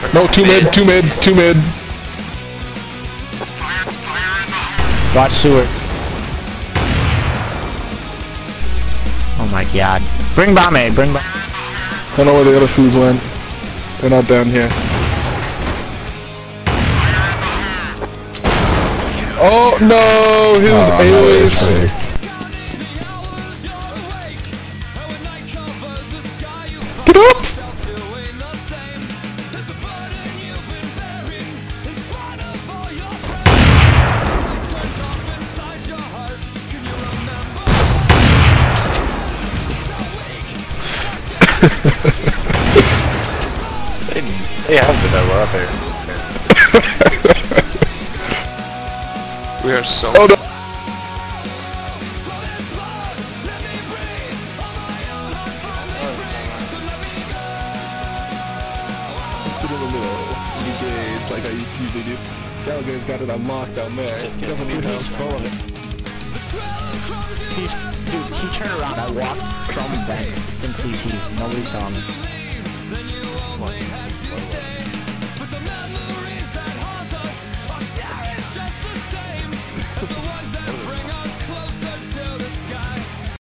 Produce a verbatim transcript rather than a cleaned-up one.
No, two mid, two mid, two mid. Watch sewer. Oh my god. Bring bomb A, bring bomb. I don't know where the other fools went. They're not down here. Oh no, his Oh, alias. no, Get up! they, they have been that we're up here. We are so. Oh no! Sit in the middle. You gaze like I usually do. Gallagher's got it on lock down there. He doesn't need help. full of it. He's, dude, he turned around. I walked from back in C T. Nobody saw me.